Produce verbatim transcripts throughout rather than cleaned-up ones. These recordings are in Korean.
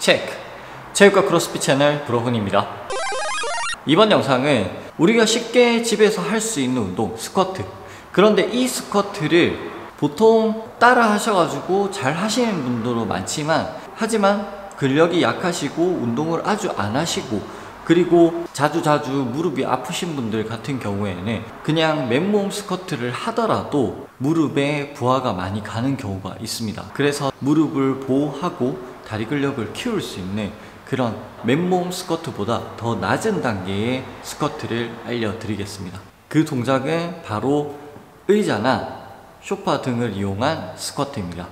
체크! 체육과 크로스핏 채널 브로훈입니다. 이번 영상은 우리가 쉽게 집에서 할 수 있는 운동, 스쿼트. 그런데 이 스쿼트를 보통 따라 하셔가지고 잘 하시는 분들도 많지만, 하지만 근력이 약하시고 운동을 아주 안 하시고, 그리고 자주자주 무릎이 아프신 분들 같은 경우에는 그냥 맨몸 스쿼트를 하더라도 무릎에 부하가 많이 가는 경우가 있습니다. 그래서 무릎을 보호하고 다리 근력을 키울 수 있는 그런 맨몸 스쿼트보다 더 낮은 단계의 스쿼트를 알려드리겠습니다. 그 동작은 바로 의자나 소파 등을 이용한 스쿼트입니다.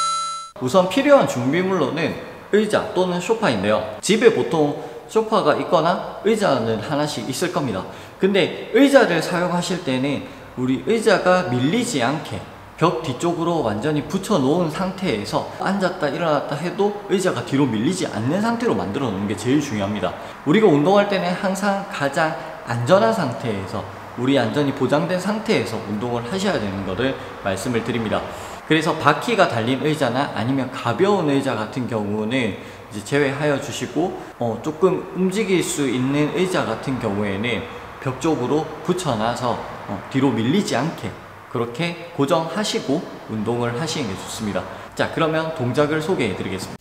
우선 필요한 준비물로는 의자 또는 소파인데요. 집에 보통 소파가 있거나 의자는 하나씩 있을 겁니다. 근데 의자를 사용하실 때는 우리 의자가 밀리지 않게 벽 뒤쪽으로 완전히 붙여 놓은 상태에서 앉았다 일어났다 해도 의자가 뒤로 밀리지 않는 상태로 만들어 놓는 게 제일 중요합니다. 우리가 운동할 때는 항상 가장 안전한 상태에서, 우리 안전이 보장된 상태에서 운동을 하셔야 되는 것을 말씀을 드립니다. 그래서 바퀴가 달린 의자나 아니면 가벼운 의자 같은 경우는 이제 제외하여 주시고, 어, 조금 움직일 수 있는 의자 같은 경우에는 벽 쪽으로 붙여놔서 어, 뒤로 밀리지 않게 그렇게 고정하시고 운동을 하시는 게 좋습니다. 자, 그러면 동작을 소개해 드리겠습니다.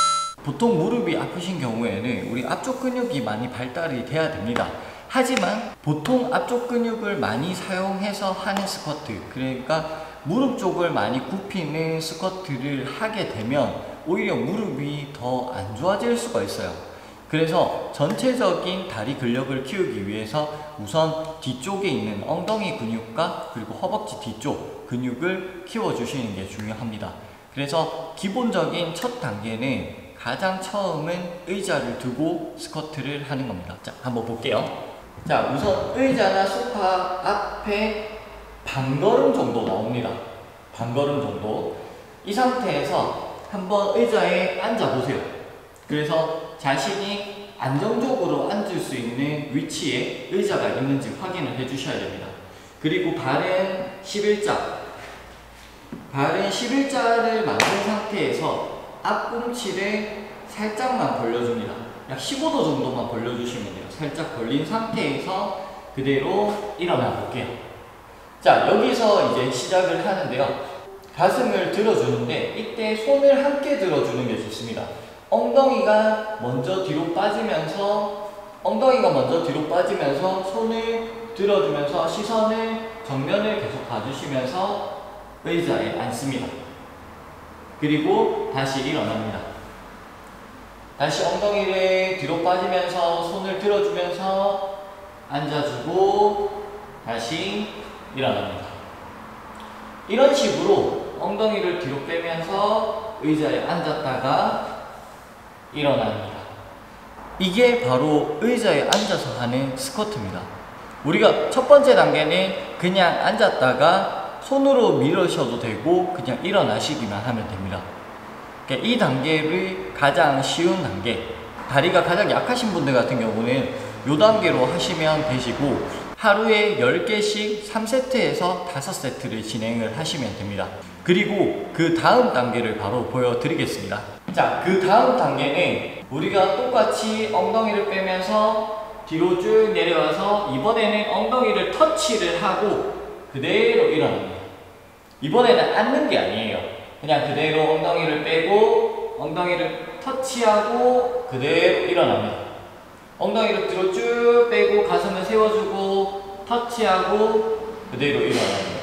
보통 무릎이 아프신 경우에는 우리 앞쪽 근육이 많이 발달이 돼야 됩니다. 하지만 보통 앞쪽 근육을 많이 사용해서 하는 스쿼트, 그러니까 무릎 쪽을 많이 굽히는 스쿼트를 하게 되면 오히려 무릎이 더 안 좋아질 수가 있어요. 그래서 전체적인 다리 근력을 키우기 위해서 우선 뒤쪽에 있는 엉덩이 근육과 그리고 허벅지 뒤쪽 근육을 키워주시는 게 중요합니다. 그래서 기본적인 첫 단계는 가장 처음은 의자를 두고 스쿼트를 하는 겁니다. 자, 한번 볼게요. 자, 우선 의자나 소파 앞에 반걸음 정도 나옵니다. 반걸음 정도. 이 상태에서 한번 의자에 앉아 보세요. 그래서 자신이 안정적으로 앉을 수 있는 위치에 의자가 있는지 확인을 해 주셔야 됩니다. 그리고 발은 십일자. 발은 십일자를 만든 상태에서 앞꿈치를 살짝만 벌려줍니다. 약 십오 도 정도만 벌려주시면 돼요. 살짝 벌린 상태에서 그대로 일어나 볼게요. 자, 여기서 이제 시작을 하는데요. 가슴을 들어주는데 이때 손을 함께 들어주는 게 좋습니다. 엉덩이가 먼저 뒤로 빠지면서 엉덩이가 먼저 뒤로 빠지면서 손을 들어주면서 시선을 정면을 계속 봐주시면서 의자에 앉습니다. 그리고 다시 일어납니다. 다시 엉덩이를 뒤로 빠지면서 손을 들어주면서 앉아주고 다시 일어납니다. 이런 식으로 엉덩이를 뒤로 빼면서 의자에 앉았다가 일어납니다. 이게 바로 의자에 앉아서 하는 스쿼트입니다. 우리가 첫 번째 단계는 그냥 앉았다가 손으로 밀으셔도 되고 그냥 일어나시기만 하면 됩니다. 이 단계를 가장 쉬운 단계, 다리가 가장 약하신 분들 같은 경우는 이 단계로 하시면 되시고, 하루에 열 개씩 삼 세트에서 다섯 세트를 진행을 하시면 됩니다. 그리고 그 다음 단계를 바로 보여드리겠습니다. 자, 그 다음 단계는 우리가 똑같이 엉덩이를 빼면서 뒤로 쭉 내려와서 이번에는 엉덩이를 터치를 하고 그대로 일어납니다. 이번에는 앉는 게 아니에요. 그냥 그대로 엉덩이를 빼고 엉덩이를 터치하고 그대로 일어납니다. 엉덩이를 뒤로 쭉 빼고 가슴을 세워주고 터치하고 그대로 일어납니다.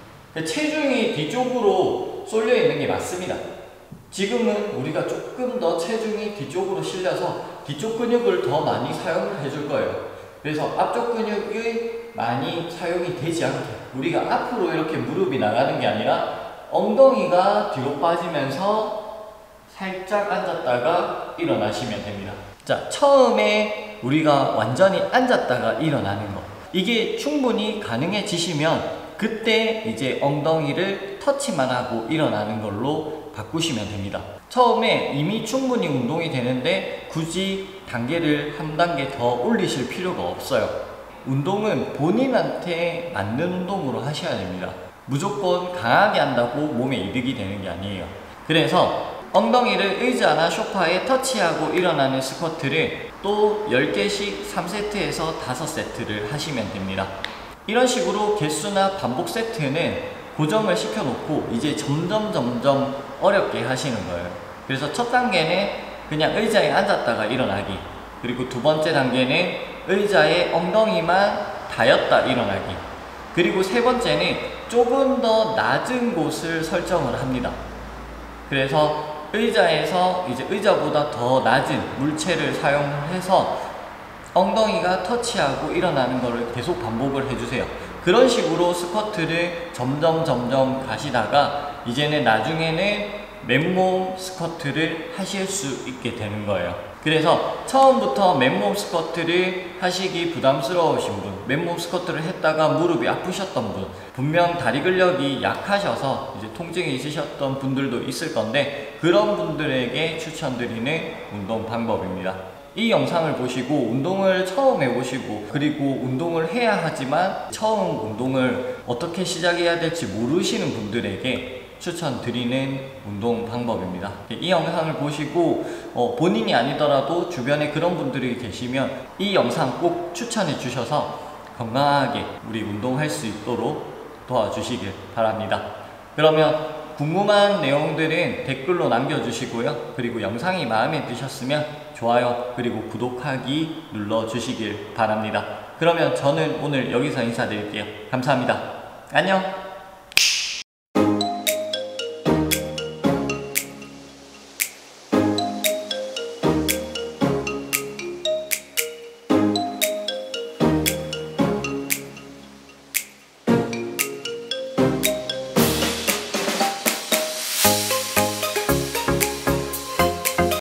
체중이 뒤쪽으로 쏠려 있는 게 맞습니다. 지금은 우리가 조금 더 체중이 뒤쪽으로 실려서 뒤쪽 근육을 더 많이 사용을 해줄 거예요. 그래서 앞쪽 근육이 많이 사용이 되지 않게 우리가 앞으로 이렇게 무릎이 나가는 게 아니라 엉덩이가 뒤로 빠지면서 살짝 앉았다가 일어나시면 됩니다. 자, 처음에 우리가 완전히 앉았다가 일어나는 거, 이게 충분히 가능해지시면 그때 이제 엉덩이를 터치만 하고 일어나는 걸로 바꾸시면 됩니다. 처음에 이미 충분히 운동이 되는데 굳이 단계를 한 단계 더 올리실 필요가 없어요. 운동은 본인한테 맞는 운동으로 하셔야 됩니다. 무조건 강하게 한다고 몸에 이득이 되는 게 아니에요. 그래서 엉덩이를 의자나 소파에 터치하고 일어나는 스쿼트를 또 열 개씩 삼 세트에서 다섯 세트를 하시면 됩니다. 이런 식으로 개수나 반복 세트는 고정을 시켜놓고 이제 점점 점점 어렵게 하시는 거예요. 그래서 첫 단계는 그냥 의자에 앉았다가 일어나기, 그리고 두 번째 단계는 의자에 엉덩이만 닿였다 일어나기, 그리고 세 번째는 조금 더 낮은 곳을 설정을 합니다. 그래서 의자에서 이제 의자보다 더 낮은 물체를 사용해서 엉덩이가 터치하고 일어나는 것을 계속 반복을 해주세요. 그런 식으로 스쿼트를 점점 점점 가시다가 이제는 나중에는 맨몸 스쿼트를 하실 수 있게 되는 거예요. 그래서 처음부터 맨몸 스쿼트를 하시기 부담스러우신 분, 맨몸 스쿼트를 했다가 무릎이 아프셨던 분, 분명 다리 근력이 약하셔서 이제 통증이 있으셨던 분들도 있을 건데, 그런 분들에게 추천드리는 운동 방법입니다. 이 영상을 보시고 운동을 처음 해보시고, 그리고 운동을 해야 하지만 처음 운동을 어떻게 시작해야 될지 모르시는 분들에게 추천드리는 운동 방법입니다. 이 영상을 보시고 어, 본인이 아니더라도 주변에 그런 분들이 계시면 이 영상 꼭 추천해 주셔서 건강하게 우리 운동할 수 있도록 도와주시길 바랍니다. 그러면 궁금한 내용들은 댓글로 남겨주시고요. 그리고 영상이 마음에 드셨으면 좋아요 그리고 구독하기 눌러주시길 바랍니다. 그러면 저는 오늘 여기서 인사드릴게요. 감사합니다. 안녕.